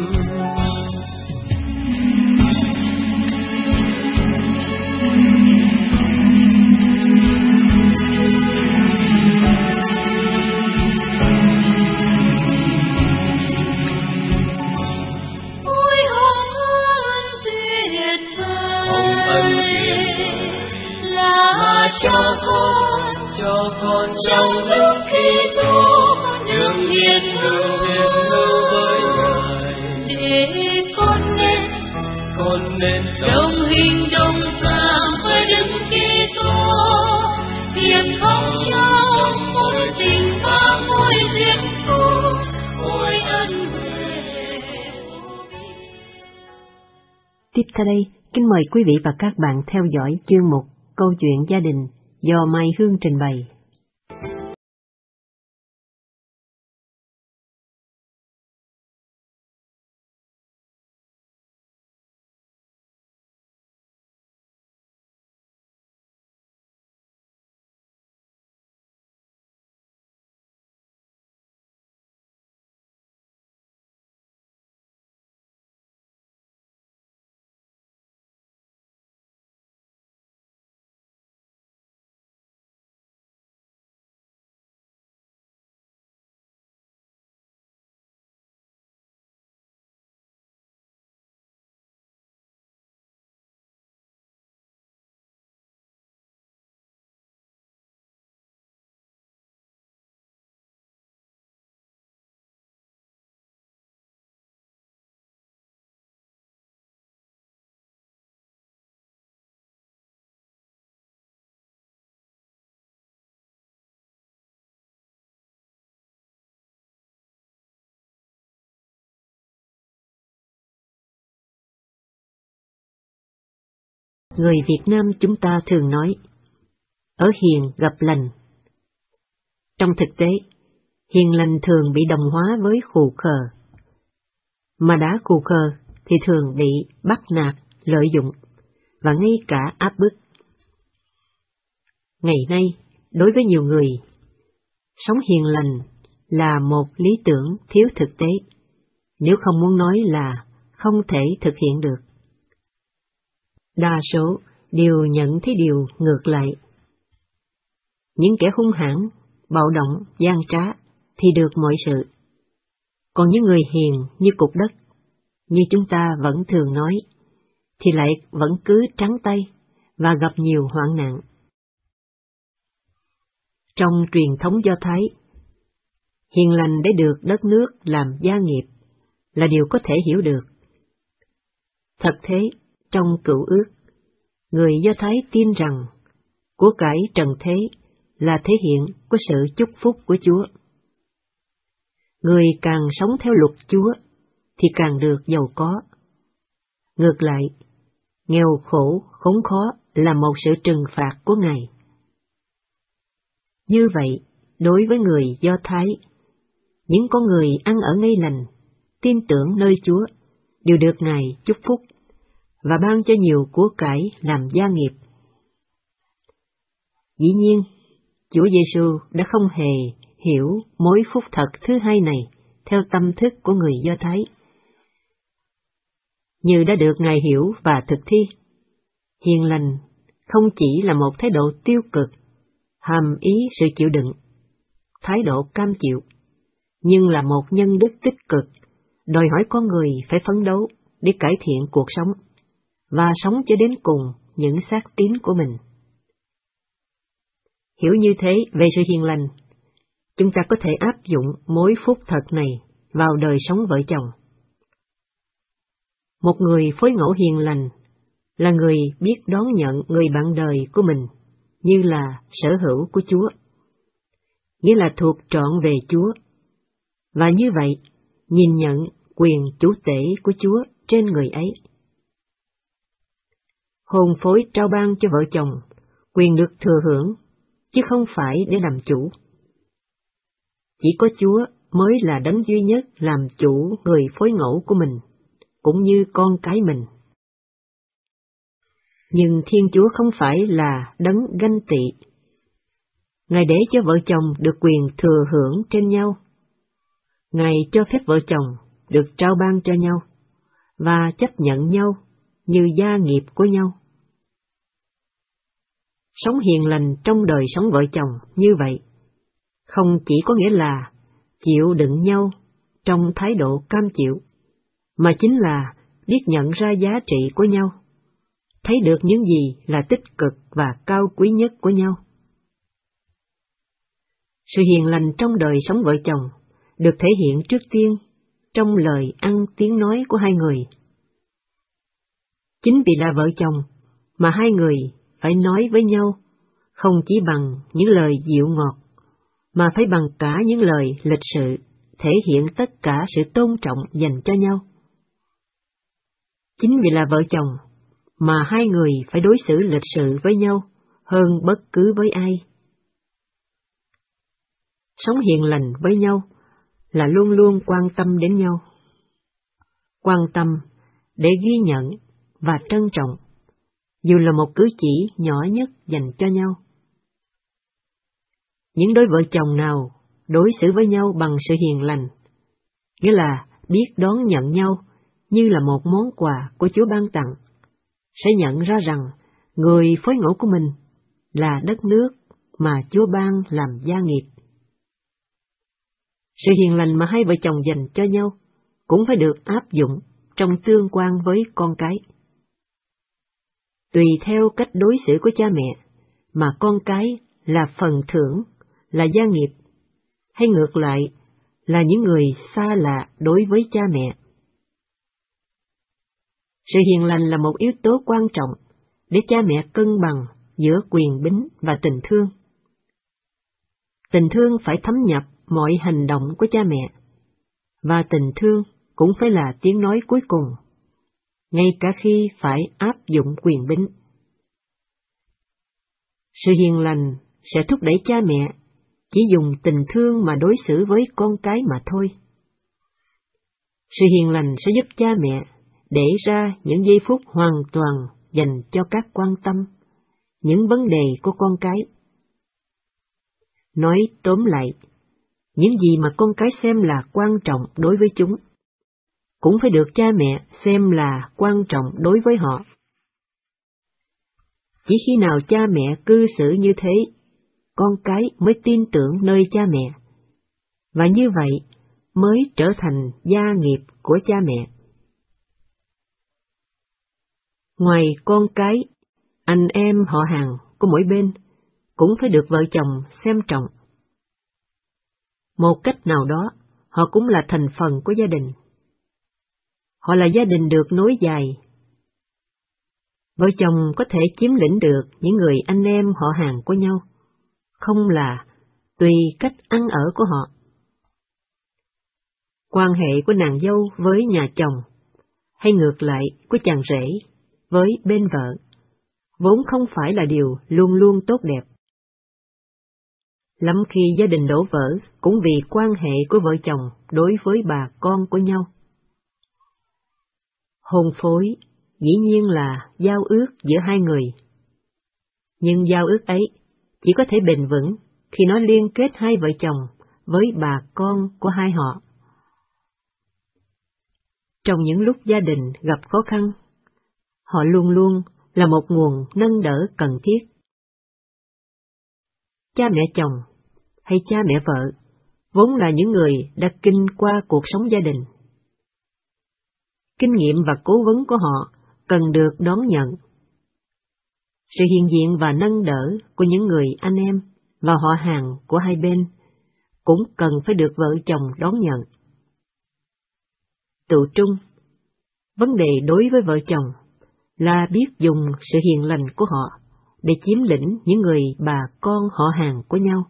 Cho con, cho con trong lúc Kitô đường hiền hữu với Ngài, để con nên con nên đồng hình đồng dáng với Đấng Kitô, hiệp thông trong mối tình và mối duyên phúc, ôi ân huệ. Tiếp theo đây, kính mời quý vị và các bạn theo dõi chương mục Câu chuyện gia đình do Mai Hương trình bày. Người Việt Nam chúng ta thường nói, ở hiền gặp lành. Trong thực tế, hiền lành thường bị đồng hóa với khù khờ, mà đã khù khờ thì thường bị bắt nạt, lợi dụng, và ngay cả áp bức. Ngày nay, đối với nhiều người, sống hiền lành là một lý tưởng thiếu thực tế, nếu không muốn nói là không thể thực hiện được. Đa số đều nhận thấy điều ngược lại. Những kẻ hung hãn, bạo động, gian trá thì được mọi sự. Còn những người hiền như cục đất, như chúng ta vẫn thường nói, thì lại vẫn cứ trắng tay và gặp nhiều hoạn nạn. Trong truyền thống Do Thái, hiền lành để được đất nước làm gia nghiệp là điều có thể hiểu được. Thật thế, trong Cựu Ước, người Do Thái tin rằng của cải trần thế là thể hiện của sự chúc phúc của Chúa. Người càng sống theo luật Chúa thì càng được giàu có. Ngược lại, nghèo khổ, khốn khó là một sự trừng phạt của Ngài. Như vậy, đối với người Do Thái, những con người ăn ở ngay lành, tin tưởng nơi Chúa, đều được Ngài chúc phúc và ban cho nhiều của cải làm gia nghiệp. Dĩ nhiên, Chúa Giêsu đã không hề hiểu mối phúc thật thứ hai này theo tâm thức của người Do Thái. Như đã được Ngài hiểu và thực thi, hiền lành không chỉ là một thái độ tiêu cực, hàm ý sự chịu đựng, thái độ cam chịu, nhưng là một nhân đức tích cực, đòi hỏi con người phải phấn đấu để cải thiện cuộc sống, và sống cho đến cùng những xác tín của mình. Hiểu như thế về sự hiền lành, chúng ta có thể áp dụng mối phúc thật này vào đời sống vợ chồng. Một người phối ngẫu hiền lành là người biết đón nhận người bạn đời của mình như là sở hữu của Chúa, nghĩa là thuộc trọn về Chúa, và như vậy nhìn nhận quyền chủ tể của Chúa trên người ấy. Hôn phối trao ban cho vợ chồng quyền được thừa hưởng chứ không phải để làm chủ. Chỉ có Chúa mới là đấng duy nhất làm chủ người phối ngẫu của mình, cũng như con cái mình. Nhưng Thiên Chúa không phải là đấng ganh tị. Ngài để cho vợ chồng được quyền thừa hưởng trên nhau. Ngài cho phép vợ chồng được trao ban cho nhau, và chấp nhận nhau như gia nghiệp của nhau. Sống hiền lành trong đời sống vợ chồng như vậy, không chỉ có nghĩa là chịu đựng nhau trong thái độ cam chịu, mà chính là biết nhận ra giá trị của nhau, thấy được những gì là tích cực và cao quý nhất của nhau. Sự hiền lành trong đời sống vợ chồng được thể hiện trước tiên trong lời ăn tiếng nói của hai người. Chính vì là vợ chồng mà hai người phải nói với nhau không chỉ bằng những lời dịu ngọt, mà phải bằng cả những lời lịch sự, thể hiện tất cả sự tôn trọng dành cho nhau. Chính vì là vợ chồng mà hai người phải đối xử lịch sự với nhau hơn bất cứ với ai. Sống hiền lành với nhau là luôn luôn quan tâm đến nhau. Quan tâm để ghi nhận và trân trọng, dù là một cử chỉ nhỏ nhất dành cho nhau. Những đôi vợ chồng nào đối xử với nhau bằng sự hiền lành, nghĩa là biết đón nhận nhau như là một món quà của Chúa ban tặng, sẽ nhận ra rằng người phối ngẫu của mình là đất nước mà Chúa ban làm gia nghiệp. Sự hiền lành mà hai vợ chồng dành cho nhau cũng phải được áp dụng trong tương quan với con cái. Tùy theo cách đối xử của cha mẹ mà con cái là phần thưởng, là gia nghiệp, hay ngược lại là những người xa lạ đối với cha mẹ. Sự hiền lành là một yếu tố quan trọng để cha mẹ cân bằng giữa quyền bính và tình thương. Tình thương phải thấm nhập mọi hành động của cha mẹ, và tình thương cũng phải là tiếng nói cuối cùng, ngay cả khi phải áp dụng quyền bính. Sự hiền lành sẽ thúc đẩy cha mẹ chỉ dùng tình thương mà đối xử với con cái mà thôi. Sự hiền lành sẽ giúp cha mẹ để ra những giây phút hoàn toàn dành cho các quan tâm, những vấn đề của con cái. Nói tóm lại, những gì mà con cái xem là quan trọng đối với chúng, cũng phải được cha mẹ xem là quan trọng đối với họ. Chỉ khi nào cha mẹ cư xử như thế, con cái mới tin tưởng nơi cha mẹ, và như vậy mới trở thành gia nghiệp của cha mẹ. Ngoài con cái, anh em họ hàng của mỗi bên cũng phải được vợ chồng xem trọng. Một cách nào đó, họ cũng là thành phần của gia đình. Họ là gia đình được nối dài. Vợ chồng có thể chiếm lĩnh được những người anh em họ hàng của nhau, không là tùy cách ăn ở của họ. Quan hệ của nàng dâu với nhà chồng, hay ngược lại của chàng rể với bên vợ, vốn không phải là điều luôn luôn tốt đẹp. Lắm khi gia đình đổ vỡ cũng vì quan hệ của vợ chồng đối với bà con của nhau. Hôn phối dĩ nhiên là giao ước giữa hai người. Nhưng giao ước ấy chỉ có thể bền vững khi nó liên kết hai vợ chồng với bà con của hai họ. Trong những lúc gia đình gặp khó khăn, họ luôn luôn là một nguồn nâng đỡ cần thiết. Cha mẹ chồng hay cha mẹ vợ vốn là những người đã kinh qua cuộc sống gia đình. Kinh nghiệm và cố vấn của họ cần được đón nhận. Sự hiện diện và nâng đỡ của những người anh em và họ hàng của hai bên cũng cần phải được vợ chồng đón nhận. Tụ trung, vấn đề đối với vợ chồng là biết dùng sự hiền lành của họ để chiếm lĩnh những người bà con họ hàng của nhau.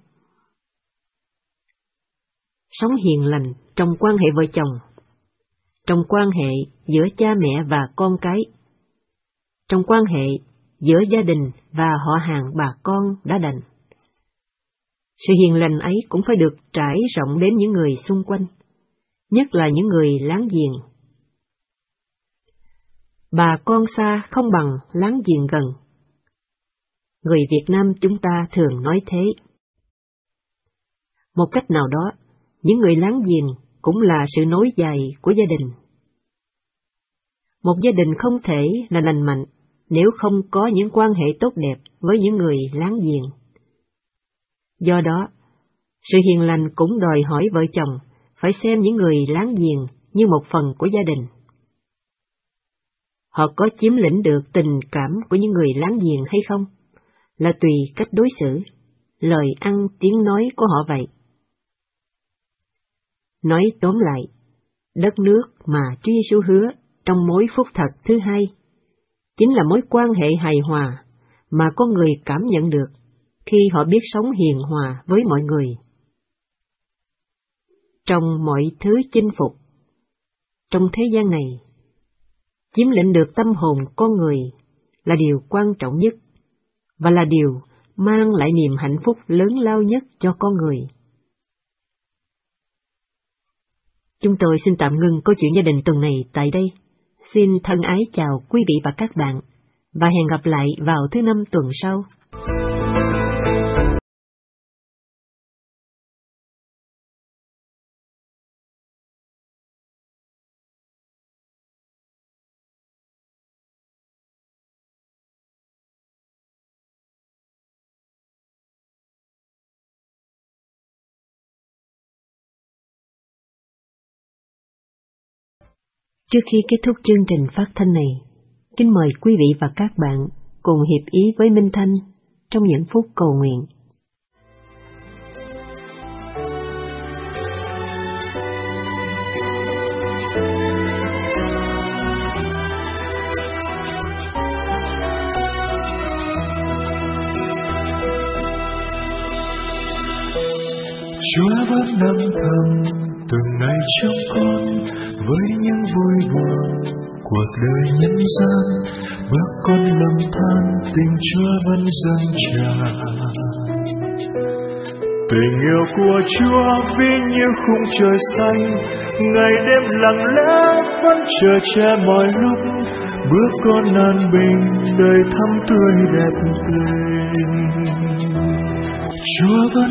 Sống hiền lành trong quan hệ vợ chồng, trong quan hệ giữa cha mẹ và con cái, trong quan hệ giữa gia đình và họ hàng bà con đã đành, Sự hiền lành ấy cũng phải được trải rộng đến những người xung quanh, nhất là những người láng giềng. Bà con xa không bằng láng giềng gần. Người Việt Nam chúng ta thường nói thế. Một cách nào đó, những người láng giềng cũng là sự nối dài của gia đình. Một gia đình không thể là lành mạnh nếu không có những quan hệ tốt đẹp với những người láng giềng. Do đó, sự hiền lành cũng đòi hỏi vợ chồng phải xem những người láng giềng như một phần của gia đình. Họ có chiếm lĩnh được tình cảm của những người láng giềng hay không, là tùy cách đối xử, lời ăn tiếng nói của họ vậy. Nói tóm lại, đất nước mà Chúa Giêsu hứa trong mối phúc thật thứ hai, chính là mối quan hệ hài hòa mà con người cảm nhận được khi họ biết sống hiền hòa với mọi người. Trong mọi thứ chinh phục, trong thế gian này, chiếm lĩnh được tâm hồn con người là điều quan trọng nhất, và là điều mang lại niềm hạnh phúc lớn lao nhất cho con người. Chúng tôi xin tạm ngưng câu chuyện gia đình tuần này tại đây. Xin thân ái chào quý vị và các bạn, và hẹn gặp lại vào thứ năm tuần sau. Trước khi kết thúc chương trình phát thanh này, kính mời quý vị và các bạn cùng hiệp ý với Minh Thanh trong những phút cầu nguyện. Chúa vẫn âm thầm từng ngày trong con, với những vui buồn cuộc đời nhân gian, bước con lầm than tình Chúa vẫn dâng tràn. Tình yêu của Chúa ví như khung trời xanh, ngày đêm lặng lẽ vẫn chờ che mọi lúc, bước con an bình đời thắm tươi đẹp tình. Chúa vẫn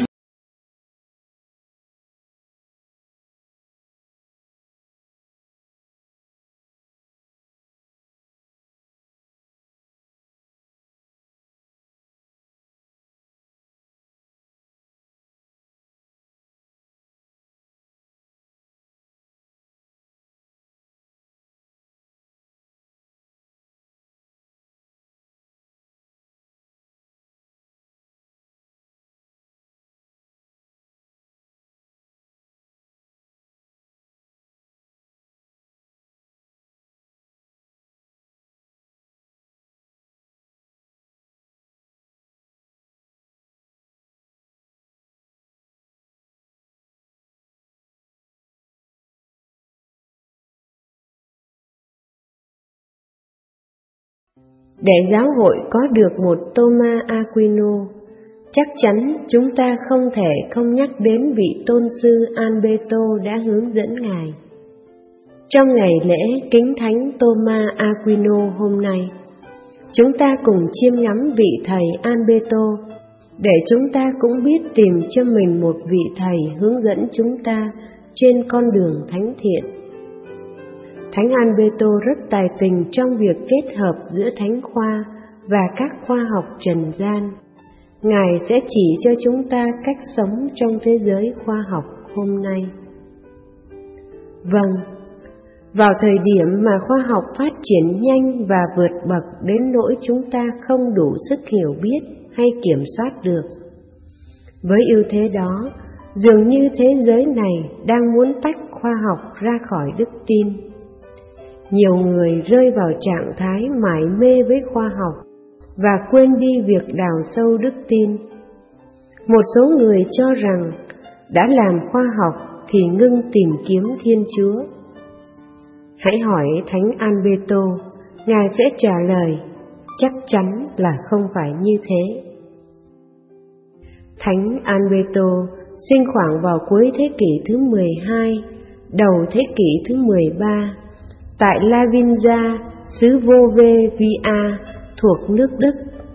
Để giáo hội có được một Thomas Aquino, chắc chắn chúng ta không thể không nhắc đến vị tôn sư Alberto đã hướng dẫn Ngài. Trong ngày lễ kính thánh Thomas Aquino hôm nay, chúng ta cùng chiêm ngắm vị thầy Alberto, để chúng ta cũng biết tìm cho mình một vị thầy hướng dẫn chúng ta trên con đường thánh thiện. Thánh Alberto rất tài tình trong việc kết hợp giữa thánh khoa và các khoa học trần gian. Ngài sẽ chỉ cho chúng ta cách sống trong thế giới khoa học hôm nay. Vâng, vào thời điểm mà khoa học phát triển nhanh và vượt bậc đến nỗi chúng ta không đủ sức hiểu biết hay kiểm soát được, với ưu thế đó, dường như thế giới này đang muốn tách khoa học ra khỏi đức tin. Nhiều người rơi vào trạng thái mải mê với khoa học và quên đi việc đào sâu đức tin. Một số người cho rằng đã làm khoa học thì ngưng tìm kiếm Thiên Chúa. Hãy hỏi Thánh Alberto, Ngài sẽ trả lời, chắc chắn là không phải như thế. Thánh Alberto sinh khoảng vào cuối thế kỷ thứ mười hai, đầu thế kỷ thứ mười ba, tại Lavingia, xứ Bovevia thuộc nước Đức.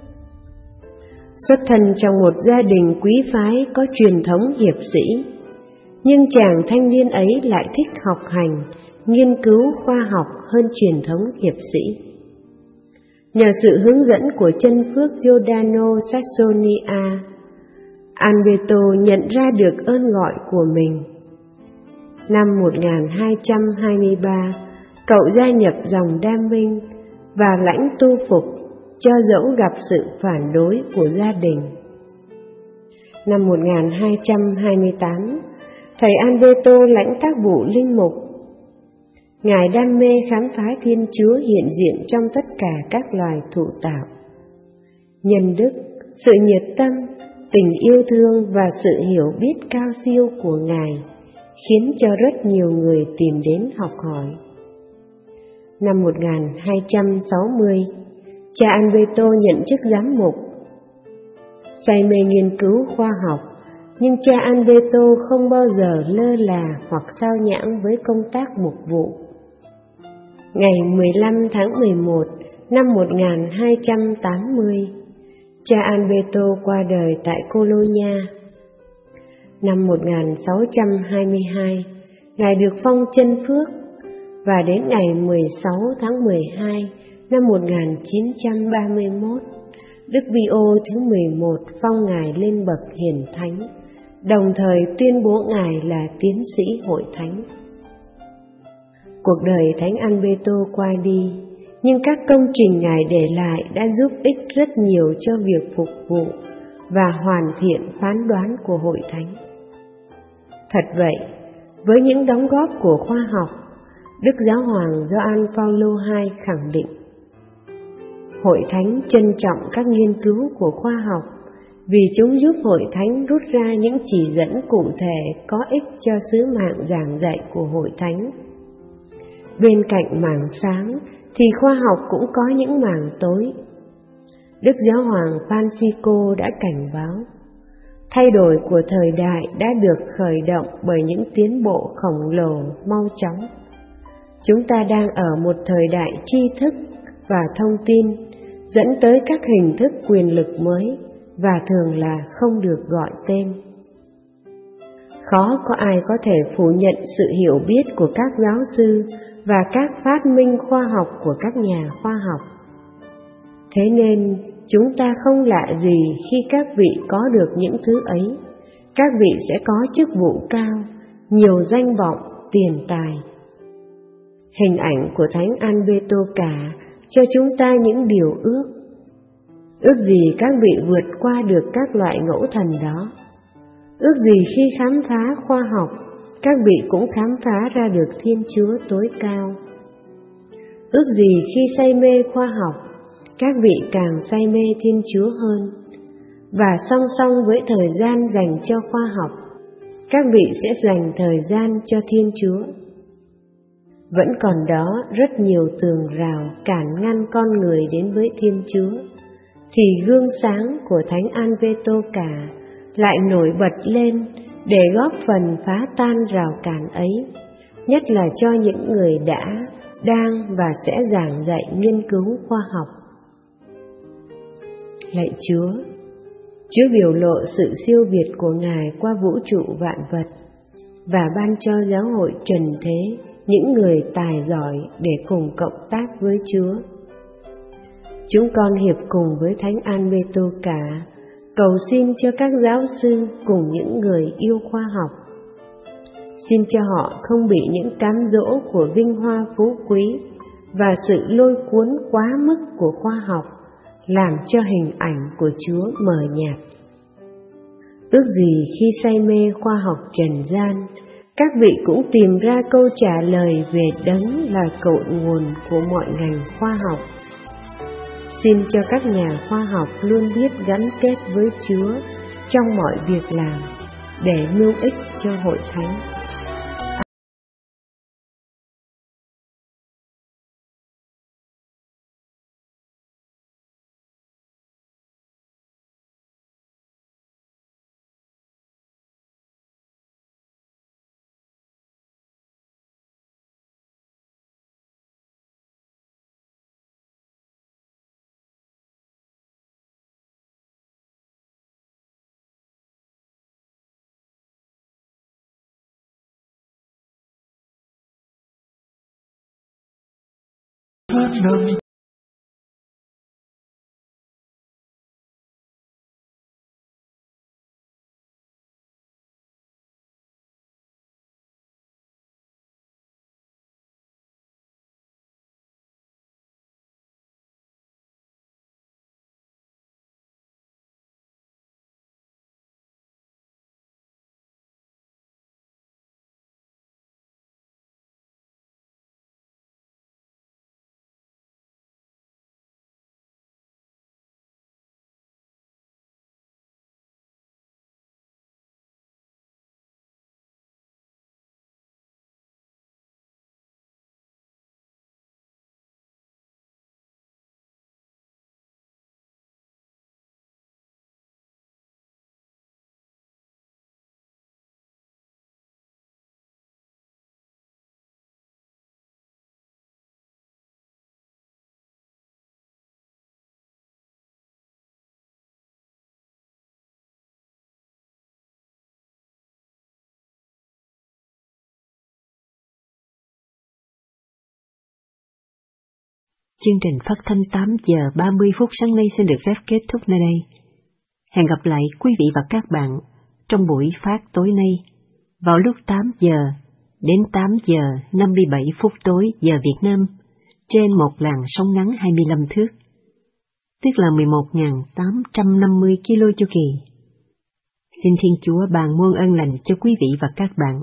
Xuất thân trong một gia đình quý phái có truyền thống hiệp sĩ, nhưng chàng thanh niên ấy lại thích học hành, nghiên cứu khoa học hơn truyền thống hiệp sĩ. Nhờ sự hướng dẫn của chân phước Giordano Sassonia, Alberto nhận ra được ơn gọi của mình. Năm một nghìn hai trăm hai mươi ba, cậu gia nhập dòng Đam Minh và lãnh tu phục, cho dẫu gặp sự phản đối của gia đình. Năm một nghìn hai trăm hai mươi tám, thầy Alberto lãnh tác vụ linh mục. Ngài đam mê khám phá Thiên Chúa hiện diện trong tất cả các loài thụ tạo. Nhân đức, sự nhiệt tâm, tình yêu thương và sự hiểu biết cao siêu của Ngài khiến cho rất nhiều người tìm đến học hỏi. Năm một nghìn hai trăm sáu mươi, cha Alberto nhận chức giám mục. Say mê nghiên cứu khoa học, nhưng cha Alberto không bao giờ lơ là hoặc sao nhãng với công tác mục vụ. Ngày mười lăm tháng mười một năm một nghìn hai trăm tám mươi, cha Alberto qua đời tại Colonia. Năm một nghìn sáu trăm hai mươi hai, Ngài được phong chân phước, và đến ngày mười sáu tháng mười hai năm một nghìn chín trăm ba mươi mốt, Đức Pio thứ mười một phong Ngài lên bậc hiền thánh, đồng thời tuyên bố Ngài là tiến sĩ hội thánh. Cuộc đời Thánh Alberto qua đi, nhưng các công trình Ngài để lại đã giúp ích rất nhiều cho việc phục vụ và hoàn thiện phán đoán của hội thánh. Thật vậy, với những đóng góp của khoa học, Đức Giáo hoàng Gioan Phaolô đệ nhị khẳng định: Hội thánh trân trọng các nghiên cứu của khoa học vì chúng giúp hội thánh rút ra những chỉ dẫn cụ thể có ích cho sứ mạng giảng dạy của hội thánh. Bên cạnh mảng sáng thì khoa học cũng có những mảng tối. Đức Giáo hoàng Francisco đã cảnh báo, thay đổi của thời đại đã được khởi động bởi những tiến bộ khổng lồ mau chóng. Chúng ta đang ở một thời đại tri thức và thông tin, dẫn tới các hình thức quyền lực mới và thường là không được gọi tên. Khó có ai có thể phủ nhận sự hiểu biết của các giáo sư và các phát minh khoa học của các nhà khoa học. Thế nên, chúng ta không lạ gì khi các vị có được những thứ ấy. Các vị sẽ có chức vụ cao, nhiều danh vọng, tiền tài. Hình ảnh của Thánh Alberto cả cho chúng ta những điều ước. Ước gì các vị vượt qua được các loại ngẫu thần đó. Ước gì khi khám phá khoa học, các vị cũng khám phá ra được Thiên Chúa tối cao. Ước gì khi say mê khoa học, các vị càng say mê Thiên Chúa hơn. Và song song với thời gian dành cho khoa học, các vị sẽ dành thời gian cho Thiên Chúa. Vẫn còn đó rất nhiều tường rào cản ngăn con người đến với Thiên Chúa, thì gương sáng của Thánh Alberto cả lại nổi bật lên để góp phần phá tan rào cản ấy, nhất là cho những người đã, đang và sẽ giảng dạy nghiên cứu khoa học. Lạy Chúa, Chúa biểu lộ sự siêu việt của Ngài qua vũ trụ vạn vật và ban cho giáo hội trần thế những người tài giỏi để cùng cộng tác với Chúa. Chúng con hiệp cùng với Thánh Alberto cả cầu xin cho các giáo sư cùng những người yêu khoa học. Xin cho họ không bị những cám dỗ của vinh hoa phú quý và sự lôi cuốn quá mức của khoa học làm cho hình ảnh của Chúa mờ nhạt. Ước gì khi say mê khoa học trần gian, các vị cũng tìm ra câu trả lời về Đấng là cội nguồn của mọi ngành khoa học. Xin cho các nhà khoa học luôn biết gắn kết với Chúa trong mọi việc làm để mưu ích cho hội thánh. thớt nâng. Chương trình phát thanh tám giờ ba mươi phút sáng nay xin được phép kết thúc nơi đây. Hẹn gặp lại quý vị và các bạn trong buổi phát tối nay vào lúc tám giờ đến tám giờ năm mươi bảy phút tối giờ Việt Nam trên một làn sóng ngắn hai mươi lăm thước, tức là mười một nghìn tám trăm năm mươi ki lô chu kỳ. Xin Thiên Chúa ban muôn ân lành cho quý vị và các bạn.